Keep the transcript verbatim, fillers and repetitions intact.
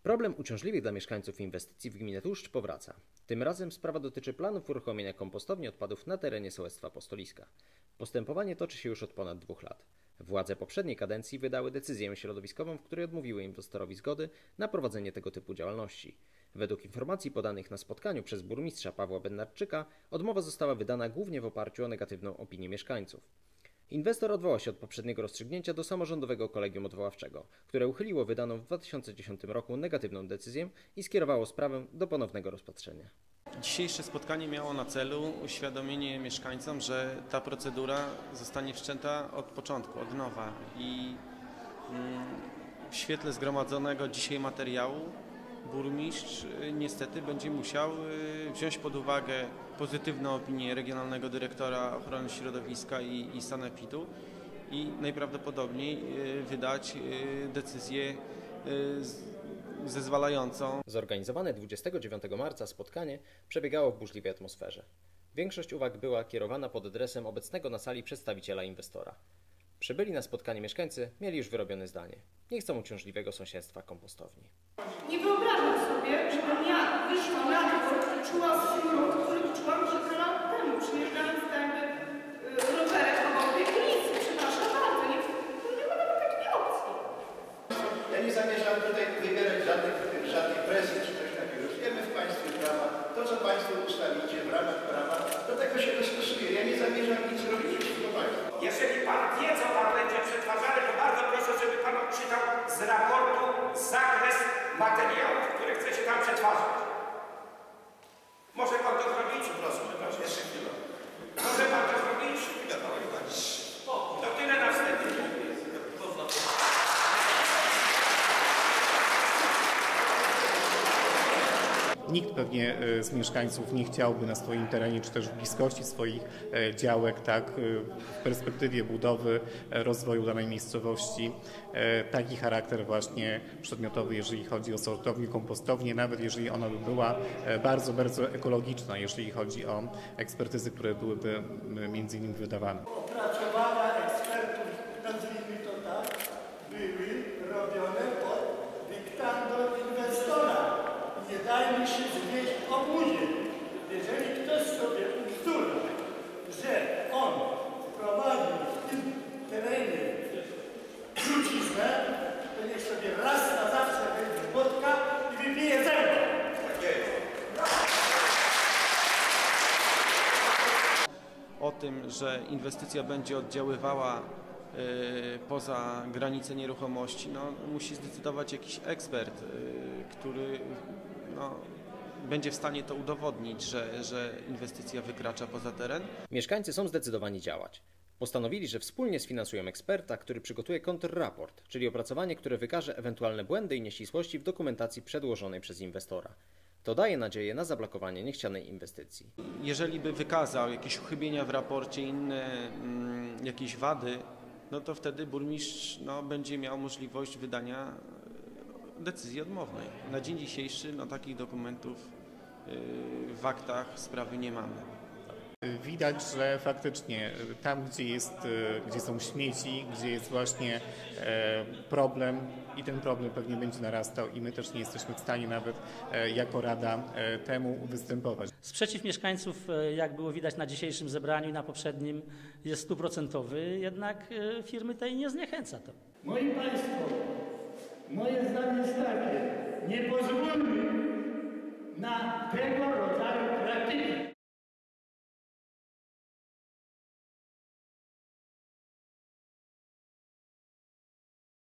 Problem uciążliwych dla mieszkańców inwestycji w gminie Tłuszcz powraca. Tym razem sprawa dotyczy planów uruchomienia kompostowni odpadów na terenie sołectwa Apostoliska. Postępowanie toczy się już od ponad dwóch lat. Władze poprzedniej kadencji wydały decyzję środowiskową, w której odmówiły inwestorowi zgody na prowadzenie tego typu działalności. Według informacji podanych na spotkaniu przez burmistrza Pawła Bednarczyka odmowa została wydana głównie w oparciu o negatywną opinię mieszkańców. Inwestor odwołał się od poprzedniego rozstrzygnięcia do samorządowego kolegium odwoławczego, które uchyliło wydaną w dwa tysiące dziesiątym roku negatywną decyzję i skierowało sprawę do ponownego rozpatrzenia. Dzisiejsze spotkanie miało na celu uświadomienie mieszkańcom, że ta procedura zostanie wszczęta od początku, od nowa i w świetle zgromadzonego dzisiaj materiału burmistrz niestety będzie musiał wziąć pod uwagę pozytywną opinię regionalnego dyrektora ochrony środowiska i, i sanepidu i najprawdopodobniej wydać decyzję zezwalającą. Zorganizowane dwudziestego dziewiątego marca spotkanie przebiegało w burzliwej atmosferze. Większość uwag była kierowana pod adresem obecnego na sali przedstawiciela inwestora. Przybyli na spotkanie mieszkańcy mieli już wyrobione zdanie. Nie chcą uciążliwego sąsiedztwa kompostowni. Nie wyobrażam sobie, żebym ja wyszła na dwór, czuła smród, który czułam kilka lat temu, przyjeżdżając tędy y, rowerem obok tej ulicy. Przepraszam bardzo, nie, nie ma nawet takiej opcji. Ja nie zamierzam tutaj wybierać żadnych, żadnej presji czy coś takiego. Już wiemy w państwie prawa. To, co państwo ustalicie w ramach prawa, do tego się dostosuje. Ja nie zamierzam nic robić przeciwko państwu. Jeżeli pan wie, co tam będzie przetwarzane, to bardzo proszę, żeby pan odczytał z raportu zakres materiałów, które chce się tam przetwarzać. Może pan to zrobić? Proszę, proszę, jeszcze chwilę. Może pan to zrobić? To tyle na wstępie. Nikt pewnie z mieszkańców nie chciałby na swoim terenie, czy też w bliskości swoich działek, tak, w perspektywie budowy, rozwoju danej miejscowości, taki charakter właśnie przedmiotowy, jeżeli chodzi o sortownię, kompostownię, nawet jeżeli ona by była bardzo, bardzo ekologiczna, jeżeli chodzi o ekspertyzy, które byłyby między innymi wydawane. Opracowania ekspertów, nazwijmy to tak, były robione pod dyktando inwestora. Nie dajmy się zwieść obudzie. Jeżeli ktoś sobie uzdura, że on wprowadzi w tym terenie truciznę, to niech sobie raz na zawsze weźmie wodka i wypije zęba. O tym, że inwestycja będzie oddziaływała y, poza granice nieruchomości, no, musi zdecydować jakiś ekspert, y, który no, będzie w stanie to udowodnić, że, że inwestycja wykracza poza teren. Mieszkańcy są zdecydowani działać. Postanowili, że wspólnie sfinansują eksperta, który przygotuje kontrraport, czyli opracowanie, które wykaże ewentualne błędy i nieścisłości w dokumentacji przedłożonej przez inwestora. To daje nadzieję na zablokowanie niechcianej inwestycji. Jeżeli by wykazał jakieś uchybienia w raporcie, inne mm, jakieś wady, no to wtedy burmistrz no, będzie miał możliwość wydania decyzji odmownej. Na dzień dzisiejszy no, takich dokumentów yy, w aktach sprawy nie mamy. Widać, że faktycznie tam, gdzie, jest, gdzie są śmieci, gdzie jest właśnie problem i ten problem pewnie będzie narastał i my też nie jesteśmy w stanie nawet jako Rada temu występować. Sprzeciw mieszkańców, jak było widać na dzisiejszym zebraniu i na poprzednim, jest stuprocentowy, jednak firmy tej nie zniechęca to. Moi Państwo, moje zdanie jest takie,